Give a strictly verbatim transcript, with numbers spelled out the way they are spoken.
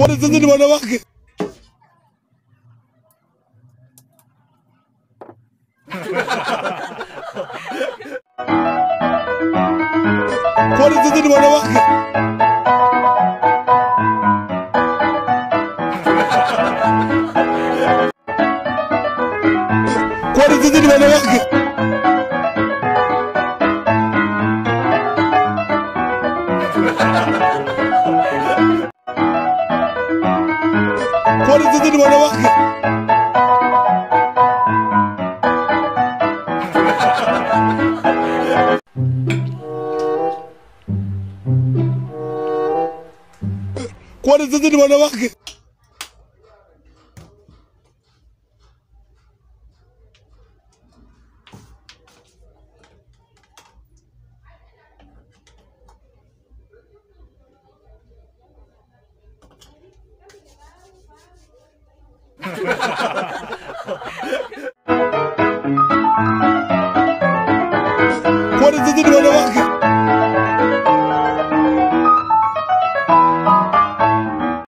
Kwani sisi ni wanawake? Kwani sisi ni wanawake? Kwani sisi ni wanawake? Kwani sisi ni wanawake? Kwani sisi ni wanawake?